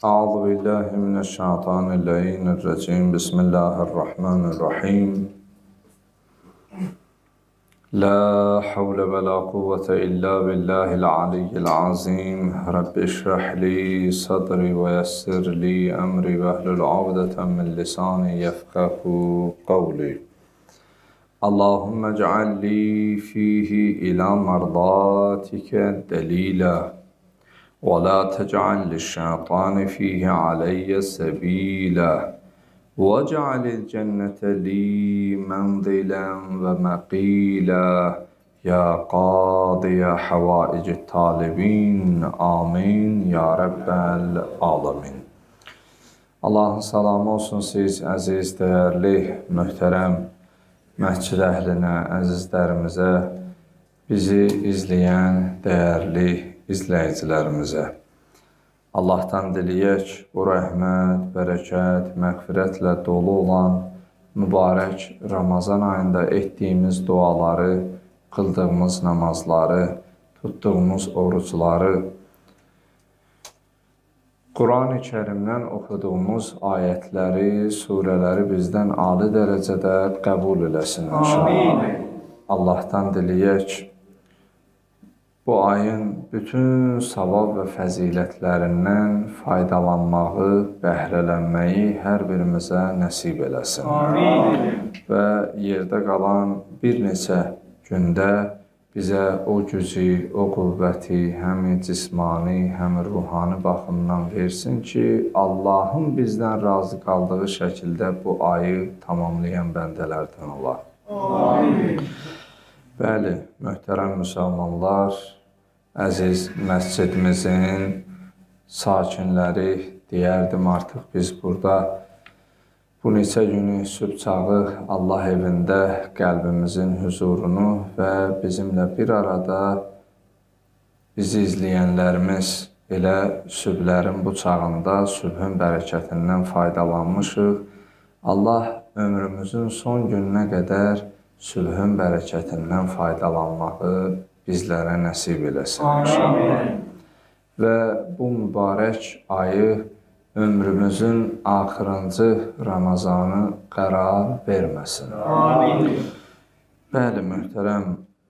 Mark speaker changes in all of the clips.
Speaker 1: أعوذ بالله من الشيطان اللعين الرجيم بسم الله الرحمن الرحيم لا حول ولا قوة إلا بالله العلي العظيم رب اشرح لي صدري ويسر لي أمري واحلل عقدة من لساني يفقه قولي اللهم اجعل لي فيه إلى مرضاتك دليلا ولا تجعل للشيطان فيه علي سبيلا واجعل الجنة لي منزلا ومقيلا يا قاضي حوائج الطالبين آمين ya Rabbel Alamin. Allahın salamı olsun siz əziz, dəyərli, möhtərəm məscid əhlinə, əzizlərimizə, bizi izləyən dəyərli izləyicilərimizə. Allahdan diləyək, bu rəhmət, bərəkət, məğfirətlə dolu olan mübarək Ramazan ayında etdiyimiz duaları, qıldığımız namazları, tutduğumuz orucları, Quran-ı Kərimdən oxuduğumuz ayətləri, surələri bizdən ali dərəcədə qəbul eləsin inşallah. Allahdan diləyək, bu ayın bütün savab və fəzilətlərindən faydalanmağı, bəhrələnməyi hər birimizə nəsib eləsin. Amin. Və yerdə qalan bir neçə gündə bizə o gücü, o qüvvəti, həm cismani, həm ruhani baxımdan versin ki, Allahın bizdən razı qaldığı şəkildə bu ayı tamamlayan bəndələrdən olaq. Amin. Bəli, möhtərəm müsəlmanlar, əziz məscidimizin sakinləri, deyərdim artıq biz burada bu neçə günü sübh çağı Allah evində qəlbimizin huzurunu və bizimlə bir arada bizi izləyənlərimiz elə sübhlərin bu çağında sübhün bərəkətindən faydalanmışıq. Allah ömrümüzün son gününə qədər sübhün bərəkətindən faydalanmağı bizlərə nəsib eləsin inşallah. Və bu mübarək ayı ömrümüzün axırıncı Ramazanı qərar verməsin. Amin. Bəli, möhtərəm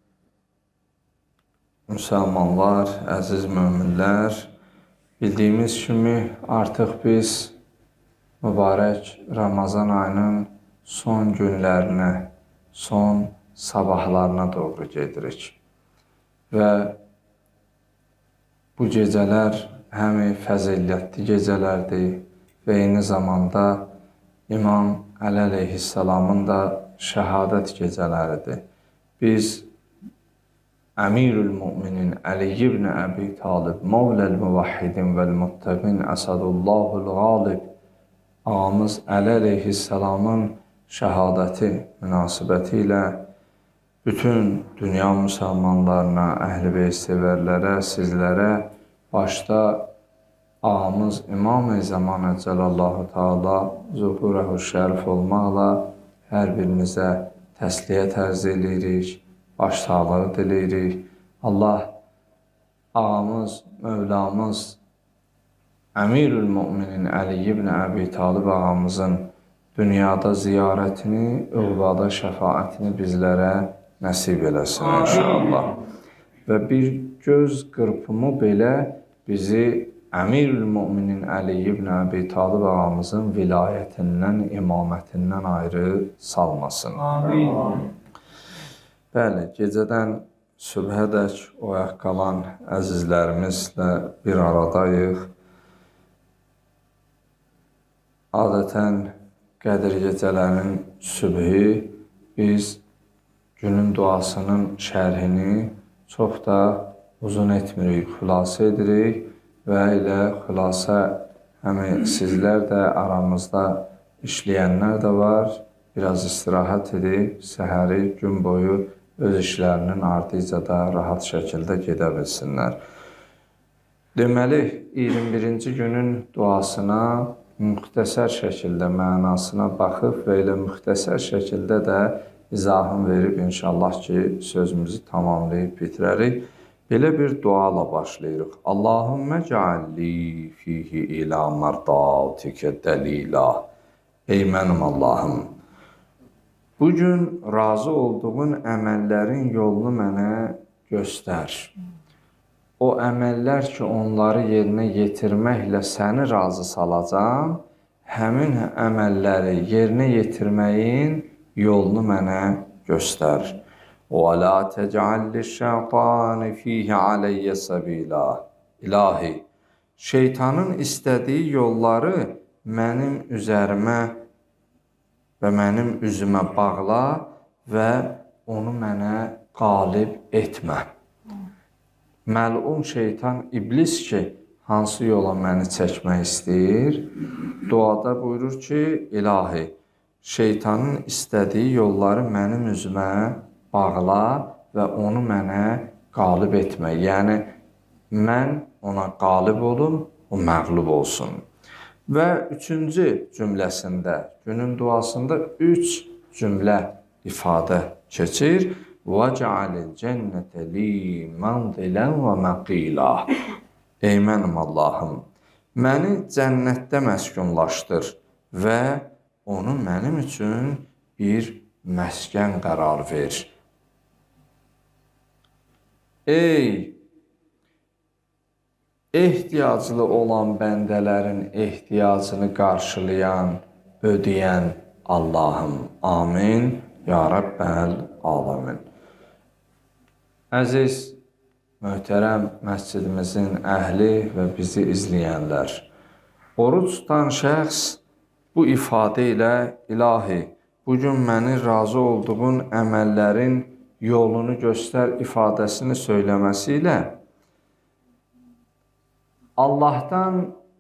Speaker 1: müsəlmanlar, əziz möminlər, bildiyimiz kimi artıq biz mübarək Ramazan ayının son günlərinə, son sabahlarına doğru gedirik. Və bu gecələr həm fəzilətli gecələrdir və eyni zamanda İmam Əli əleyhissalamın da şəhadət gecələridir. Biz Əmirül Müminin Əli ibn Əbi Talib, Mavləl Müvahhidin vəl Muttəqin Əsədullahul Qalib ağamız Əli əleyhissalamın şəhadəti münasibəti ilə bütün dünya müsəlmanlarına, əhl-i beyt sevərlərə, sizlərə, başda ağamız İmam-ı Zəmanə Cəlallahu Teala zuhurəhu şərif olmaqla hər birinizə təsliyyət ərz edirik, başsağlığı diləyirik. Allah ağamız, Mövlamız Əmirül Müminin Əli ibn Əbi Talib ağamızın dünyada ziyarətini, övvada şəfaətini bizlərə nəsib eləsin inşallah. Və bir göz qırpımı belə bizi Əmirül Müminin Əli ibn Əbi Talib ağamızın vilayətindən, imamətindən ayrı salmasın. Amin. Bəli, gecədən sübhədək oyaq qalan əzizlərimizlə bir aradayıq. Adətən Qədir gecələrinin sübhü biz günün duasının şərhini çox da uzun etmirik, xülasə edirik və elə xülasə həm sizlər də aramızda işləyənlər də var. Biraz istirahət edib, səhəri gün boyu öz işlərinin ardıca da rahat şəkildə gedə bilsinlər. Deməli, 21-ci günün duasına müxtəsər şəkildə mənasına baxıb və elə müxtəsər şəkildə də izahını verib inşallah ki, sözümüzü tamamlayıb bitirərik. Belə bir duala başlayırıq. Allahümmə cəalli fihi ilə mərdatikə dəlila. Ey mənim Allahım, bugün razı olduğun əməllərin yolunu mənə göstər. O əməllər ki, onları yerinə yetirməklə səni razı salacam, həmin əməlləri yerinə yetirməyin yolunu mənə göstər. وَلَا تَجْعَلْ لِلشَّيْطَانِ فِيهِ عَلَيَّ سَبِيلًا. İlahi, şeytanın istədiyi yolları mənim üzərimə və mənim üzümə bağla və onu mənə qalib etmə. Məlun şeytan iblis ki, hansı yola məni çəkmək istəyir? Duada buyurur ki, ilahi, şeytanın istədiyi yolları mənim üzümə bağla və onu mənə qalib etmə. Yəni, mən ona qalib olum, o məğlub olsun. Və üçüncü cümləsində, günün duasında 3 cümlə ifadə keçir. وَجَعَلِ الْجَنَّةَ لِي مَنْزِلًا وَمَقِيلًا. Ey mənim Allahım, məni cənnətdə məskunlaşdır və onu mənim üçün bir məskən qərar ver. Ey ehtiyaclı olan bəndələrin ehtiyacını qarşılayan, ödəyən Allahım. Amin. Ya Rəbbəl Alamin. Əziz, möhtərəm məscidimizin əhli və bizi izləyənlər, oruç tutan şəxs bu ifadə ilə ilahi, bugün məni razı olduğun əməllərin yolunu göstər ifadəsini söyləməsi ilə Allahdan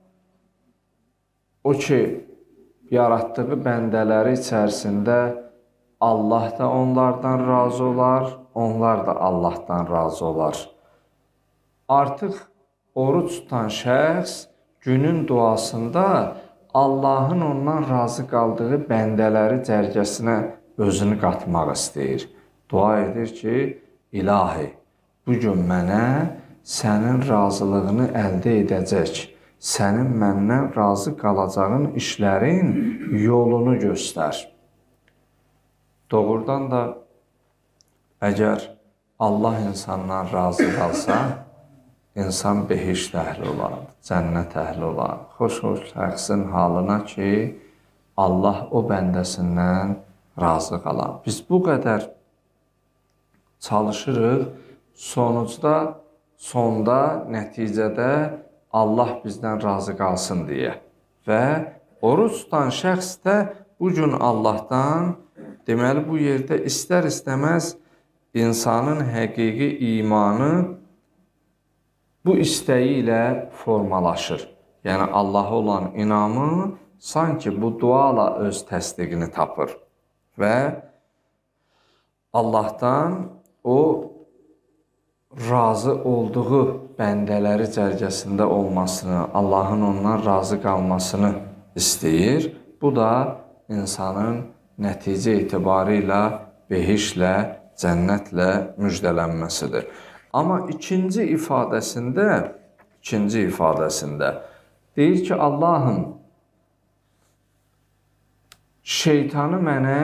Speaker 1: o ki, yaratdığı bəndələri içərisində Allah da onlardan razı olar, onlar da Allahdan razı olar. Artıq oruç tutan şəxs günün duasında Allahın ondan razı qaldığı bəndələri cərgəsinə özünü qatmaq istəyir. Dua edir ki, ilahi, bugün mənə sənin razılığını əldə edəcək, sənin məndən razı qalacağın işlərin yolunu göstər. Doğrudan da əgər Allah insandan razı qalsa, insan behişt əhli olar, cənnət əhli olar. Xoş-xoş şəxsin halına ki, Allah o bəndəsindən razı qalar. Biz bu qədər çalışırıq, sonda, nəticədə Allah bizdən razı qalsın deyə. Və oruç tutan şəxs də bu gün Allahdan, deməli bu yerdə istər-istəməz insanın həqiqi imanı bu istəyi ilə formalaşır. Yəni Allaha olan inamı sanki bu duala öz təsdiqini tapır. Və Allahdan o razı olduğu bəndələri cərgəsində olmasını, Allahın ondan razı qalmasını istəyir. Bu da insanın nəticə etibarı ilə behişlə, cənnətlə müjdələnməsidir. Amma ikinci ifadəsində deyir ki, Allahım, şeytanı mənə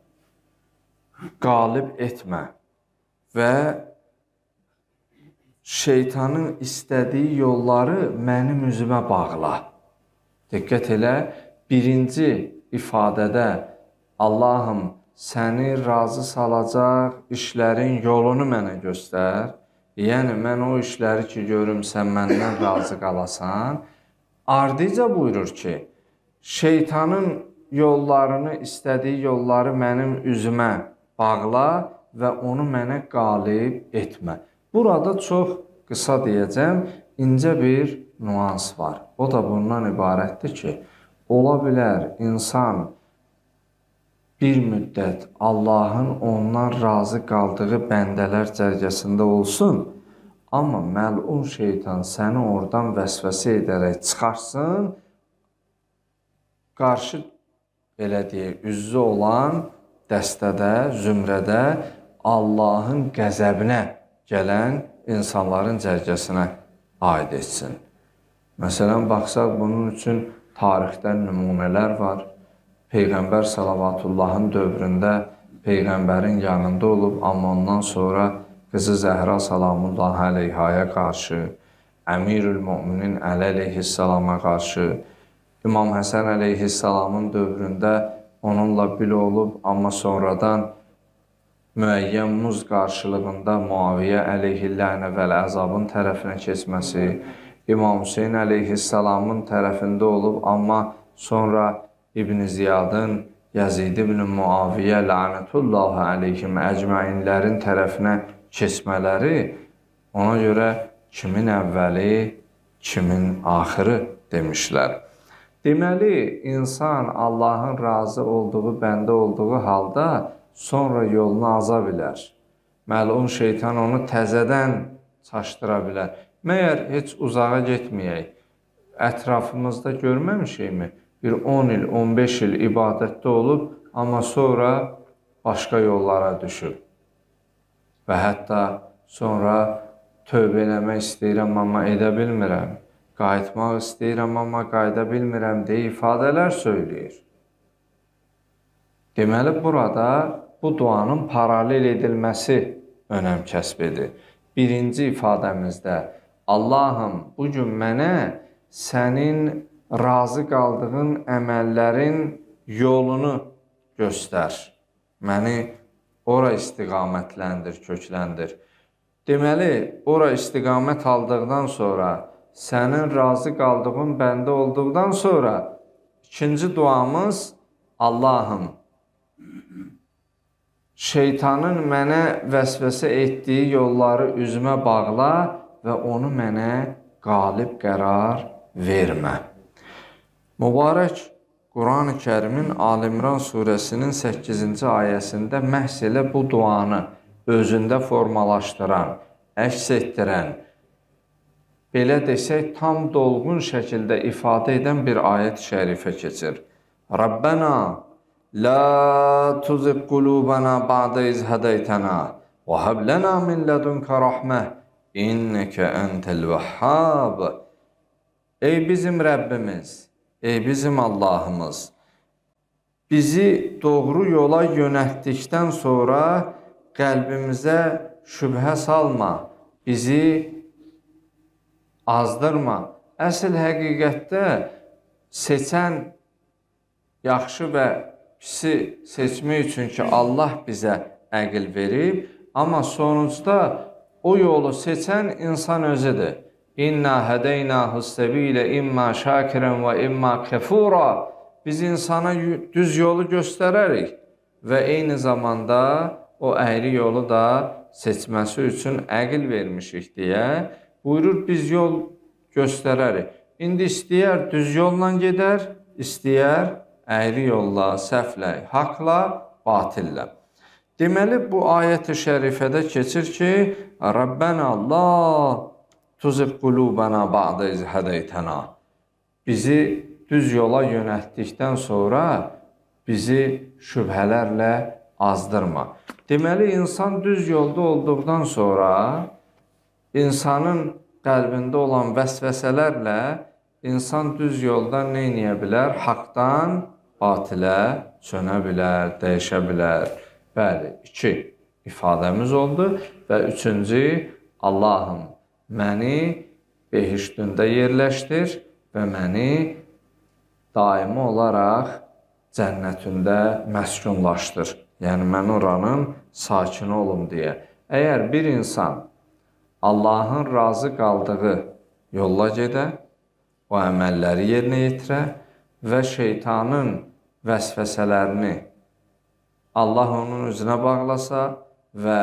Speaker 1: qalib etmə və şeytanın istədiyi yolları mənim üzümə bağla. Diqqət elə, birinci ifadədə Allahım, səni razı salacaq işlərin yolunu mənə göstər. Yəni, mən o işləri ki, görüm, sən məndən razı qalasan. Ardıca buyurur ki, şeytanın yollarını, istədiyi yolları mənim üzümə bağla və onu mənə qalib etmə. Burada çox qısa deyəcəm, incə bir nüans var. O da bundan ibarətdir ki, ola bilər insan bir müddət Allahın ondan razı qaldığı bəndələr cərgəsində olsun, amma məlun şeytan səni oradan vəsvəsə edərək çıxarsın, qarşı, belə deyək, üzvü olan dəstədə, zümrədə Allahın qəzəbinə gələn insanların cərgəsinə aid etsin. Məsələn, baxsaq, bunun üçün tarixdən nümunələr var. Peyğəmbər Salavatullahın dövründə Peyğəmbərin yanında olub, amma ondan sonra qızı Zəhra Salamullahi əleyhaya qarşı, Əmirül Müminin Əli əleyhissalama qarşı, İmam Həsən əleyhissalamın dövründə onunla bil olub, amma sonradan müəyyən muz qarşılığında Muaviyyə əleyhillənə vəl əzabın tərəfinə keçməsi, İmam Hüseyin əleyhissalamın tərəfində olub, amma sonra İbn Ziyadın, Yazid ibn Muaviyyə lənətullahi əleyhim əcməinlərin tərəfinə keçmələri ona görə kimin əvvəli, kimin axırı demişlər. Deməli, insan Allahın razı olduğu, bəndə olduğu halda sonra yolunu aza bilər. Məlun şeytan onu təzədən çaşdıra bilər. Məyər heç uzağa getməyək. Ətrafımızda görməmişikmi? Bir 10 il, 15 il ibadətdə olub, amma sonra başqa yollara düşüb. Və hətta sonra tövbə eləmək istəyirəm, amma edə bilmirəm. Qayıtmaq istəyirəm, amma qayıda bilmirəm deyə ifadələr söyləyir. Deməli, burada bu duanın paralel edilməsi önəm kəsb edir. Birinci ifadəmizdə, Allahım, bugün mənə sənin razı qaldığın əməllərin yolunu göstər. Məni ora istiqamətləndir, kökləndir. Deməli, ora istiqamət aldıqdan sonra, sənin razı qaldığın bəndə olduqdan sonra ikinci duamız Allahım, şeytanın mənə vəsvəsə etdiyi yolları üzümə bağla və onu mənə qalib qərar vermə. Mübarək Quran-ı Kərimin Al-İmran surəsinin 8-ci ayəsində məhz elə bu duanı özündə formalaşdıran, əks etdirən, belə desək, tam dolğun şəkildə ifadə edən bir ayət-i şərifə keçir. Rabbena, la tuziq qulubana ba'da iz hədəytənə və həblənə min lədunka rəhmə innəkə entəl vəhhab. Ey bizim Rəbbimiz, ey bizim Allahımız, bizi doğru yola yönətdikdən sonra qəlbimizə şübhə salma, bizi azdırma. Əsl həqiqətdə seçən yaxşı və pisi seçmək üçün ki, Allah bizə əql verib, amma sonucda o yolu seçən insan özüdür. İnna hədəynəhus səbilə imma şakirən və imma kəfura. Biz insana düz yolu göstərərik və eyni zamanda o əyri yolu da seçməsi üçün əql vermişik deyə buyurur, biz yol göstərərik. İndi istəyər düz yolla gedər, istəyər əyri yolla, səhvlə, haqla, batillə. Deməli, bu ayət-i şərifədə keçir ki, Rabbənə Allah tuziq qulubana ba'da iz hədəytənə. Bizi düz yola yönətdikdən sonra bizi şübhələrlə azdırma. Deməli, insan düz yolda olduqdan sonra insanın qəlbində olan vəsvəsələrlə insan düz yolda nə edə bilər? Haqdan batilə çönə bilər, dəyişə bilər. Bəli, 2 ifadəmiz oldu və 3-cü, Allahım, məni behiştündə yerləşdir və məni daimi olaraq cənnətində məskunlaşdır. Yəni, mən oranın sakini olum deyə. Əgər bir insan Allahın razı qaldığı yolla gedə, o əməlləri yerinə yetirə və şeytanın vəsvəsələrini Allah onun üzünə bağlasa və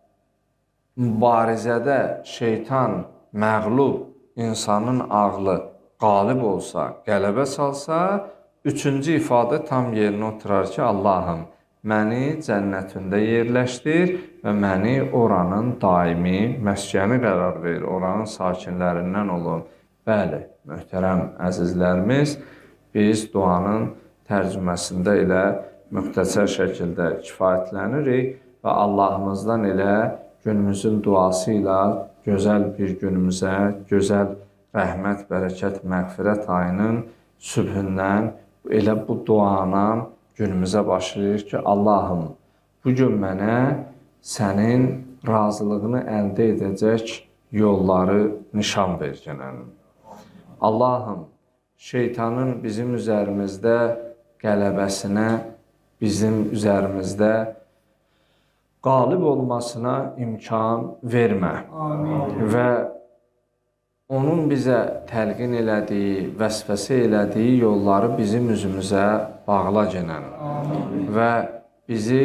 Speaker 1: mübarizədə şeytan məğlub, insanın ağlı qalib olsa, qələbə salsa, 3-cü ifadə tam yerinə oturar ki, Allahım, məni cənnətində yerləşdir və məni oranın daimi məskəni qərar verir, oranın sakinlərindən olun. Bəli, möhtərəm əzizlərimiz, biz duanın tərcüməsində elə müxtəsər şəkildə kifayətlənirik və Allahımızdan elə günümüzün duası ilə gözəl bir günümüzə, gözəl rəhmət, bərəkət, məğfirət ayının sübhündən elə bu duana günümüzə başlayır ki, Allahım, bugün mənə sənin razılığını əldə edəcək yolları nişan ver gələn. Allahım, şeytanın bizim üzərimizdə qələbəsinə, bizim üzərimizdə qalib olmasına imkan vermə. Amin. Və onun bizə təlqin elədiyi, vəsvəsə elədiyi yolları bizim üzümüzə bağla gələn. Və bizi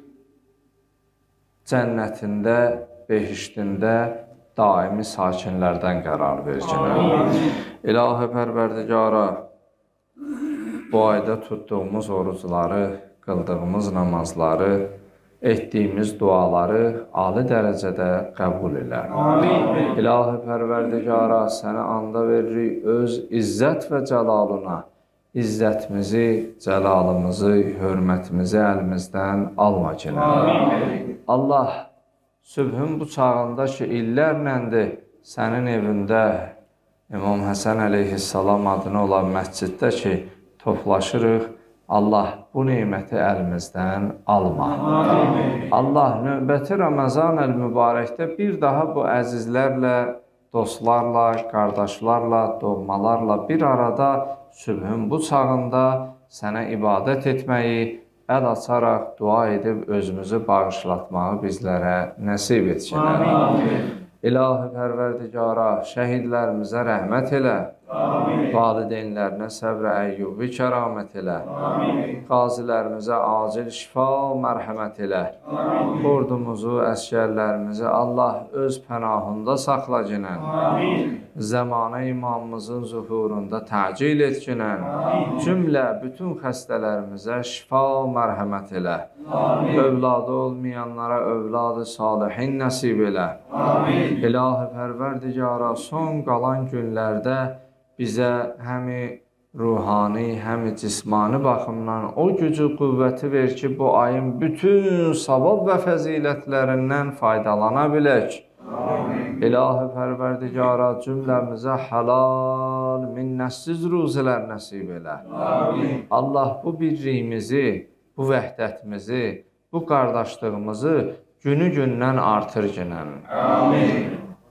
Speaker 1: cənnətində, behiştində daimi sakinlərdən qərar verəcəklər. İlahi Pərverdigara, bu ayda tutduğumuz orucları, qıldığımız namazları, etdiyimiz duaları ali dərəcədə qəbul elə. İlahi Pərverdigara, sənə anda veririk öz izzət və cəlalına, izzətimizi, cəlalımızı, hörmətimizi əlimizdən alma ki. Allah, sübhün bu çağında ki, illərləndir sənin evində İmam Həsən əleyhissalam adına olan məsciddə ki, toplaşırıq. Allah, bu neyməti əlimizdən alma. Amin. Allah, növbəti Ramazan əl-mübarəkdə bir daha bu əzizlərlə, dostlarla, qardaşlarla, doğmalarla bir arada sübhün bu çağında sənə ibadət etməyi, əl açaraq, dua edib özümüzü bağışlatmağı bizlərə nəsib etsinlər. İlahi Pərverdigara, şəhidlərimizə rəhmət elə. Amin. Valideynlərinə səbr-i əyyubi kəramət elə. Amin. Qazilərimizə acil şifa, mərhəmət elə. Amin. Ordumuzu, əskərlərimizi Allah öz pənahında saxla ginən. Amin. Zəmanə imamımızın zuhurunda təcil et ginən. Cümlə bütün xəstələrimizə şifa, mərhəmət elə. Amin. Övladı olmayanlara övladı salihin nəsib elə. Amin. İlahi Pərverdigara, son qalan günlərdə bizə həmi ruhani, həmi cismani baxımdan o gücü, qüvvəti ver ki, bu ayın bütün savab və fəzilətlərindən faydalana bilək. Amin. İlahi Pərverdigara, cümləmizə halal, minnətsiz ruzilər nəsib elə. Amin. Allah bu birliyimizi, bu vəhdətimizi, bu qardaşlığımızı günü-gündən artır ginən. Amin.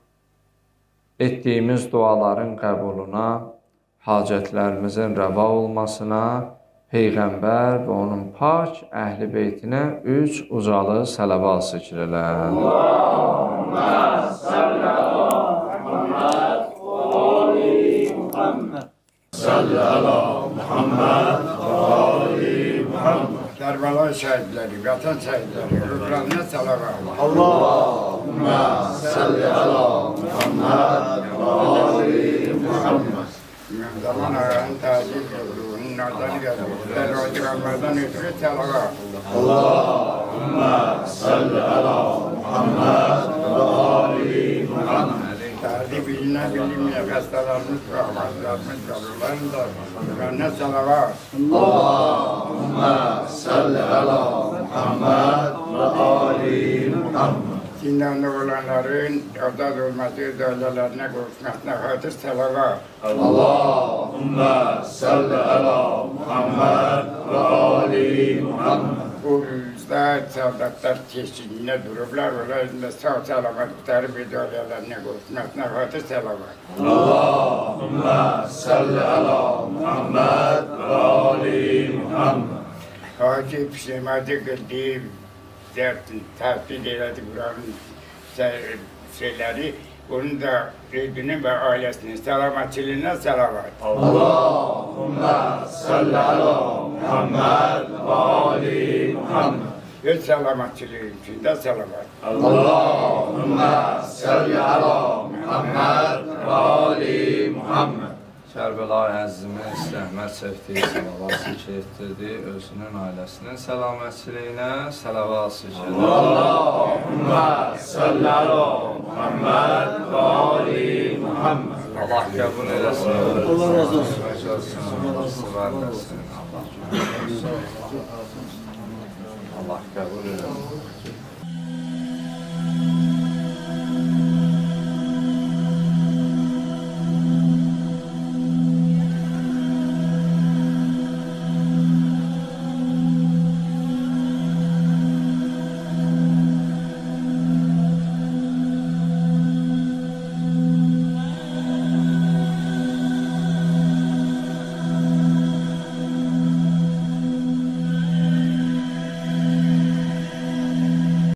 Speaker 1: Etdiyimiz duaların qəbuluna, hacətlərimizin rəva olmasına, Peyğəmbər və onun pak əhl-i beytinə 3 ucalı sələvat zikr elə. Allahümmə salli ala Muhammed və ali Muhammed. Salli ala Muhammed və ali Muhammed.
Speaker 2: Kərbəla şəhidləri, vətən şəhidləri, ruhlarına salavat.
Speaker 1: Allahümmə salli ala Muhammed və ali Muhammed.
Speaker 2: Zaman ağanın tacil ruhunun nazarı gəlir. Dərvacı Ramazan ötürü salavat.
Speaker 1: Allahümmə salli ala Muhammed və ali Muhammed.
Speaker 2: Tarih bilinə bilinməyə xəstələrimiz və avazlarımız qalırlarını da ruhlarına salavat.
Speaker 1: Allahümmə salli ala Muhammed və ali Muhammed.
Speaker 2: Zindanda olanların azad olması, dövlələrine qovuşmasına xatir salavat.
Speaker 1: Allahümmə salli ala Muhammed və ali Muhammed.
Speaker 2: Bu rüzgar, sağdatlar keşiğine dururlar, onların sağ salamatları bir dövlələrine qovuşmasına xatir salavat.
Speaker 1: Allahümmə salli ala Muhammed və ali Muhammed.
Speaker 2: Hacı pişirmədi qıldıyım. Təhdid elədi buranın şeyləri, onun da rüdünün və ailəsinin səlamətliyinə salavat.
Speaker 1: Allahümmə salli ala Muhammed və ali Muhammed.
Speaker 2: Öz səlamətliyinin içində salavat.
Speaker 1: Allahümmə salli ala Muhammed və ali Muhammed. Kərbəla-i Əzzimiz rəhmət çəkdiyi salavat zikr etdirdi, özünün ailəsinin səlamətçiliyinə salavat zikr etdirdi. Allahümmə salli ala Muhammed və ali Muhammed. Allah qəbul eləsin. Allah razı olsun. Allah qəbul eləsin.